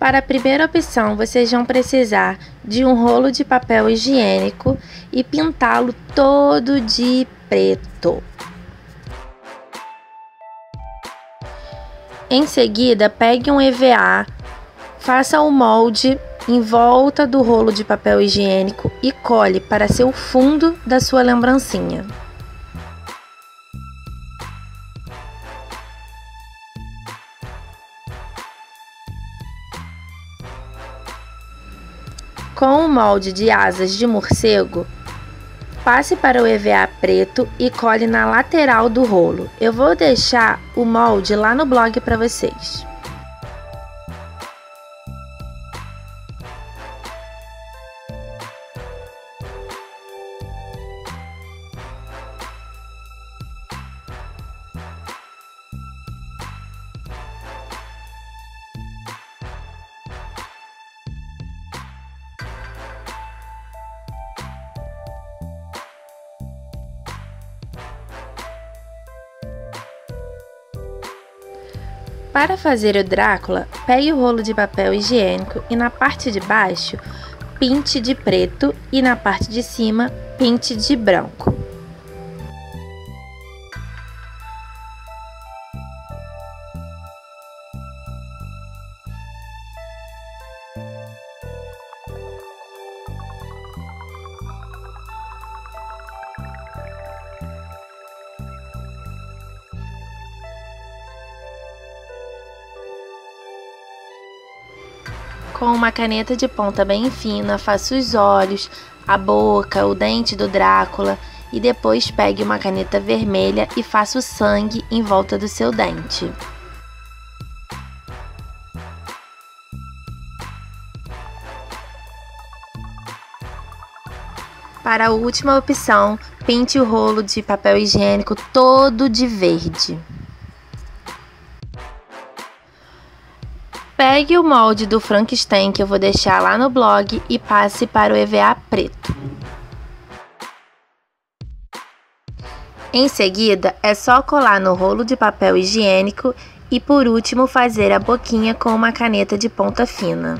Para a primeira opção, vocês vão precisar de um rolo de papel higiênico e pintá-lo todo de preto. Em seguida, pegue um EVA, faça o molde em volta do rolo de papel higiênico e cole para ser o fundo da sua lembrancinha. Com o molde de asas de morcego, passe para o EVA preto e cole na lateral do rolo. Eu vou deixar o molde lá no blog para vocês. Para fazer o Drácula, pegue o rolo de papel higiênico e na parte de baixo pinte de preto e na parte de cima pinte de branco. Com uma caneta de ponta bem fina, faça os olhos, a boca, o dente do Drácula e depois pegue uma caneta vermelha e faça o sangue em volta do seu dente. Para a última opção, pinte o rolo de papel higiênico todo de verde. Pegue o molde do Frankenstein que eu vou deixar lá no blog e passe para o EVA preto. Em seguida, é só colar no rolo de papel higiênico e por último fazer a boquinha com uma caneta de ponta fina.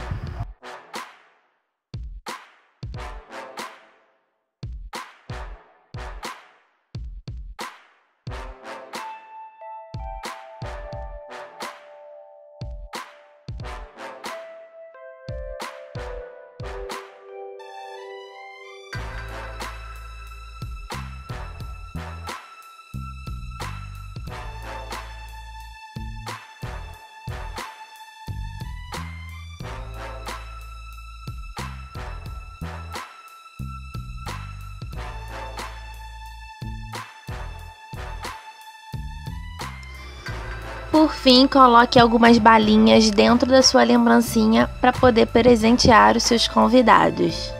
Por fim, coloque algumas balinhas dentro da sua lembrancinha para poder presentear os seus convidados.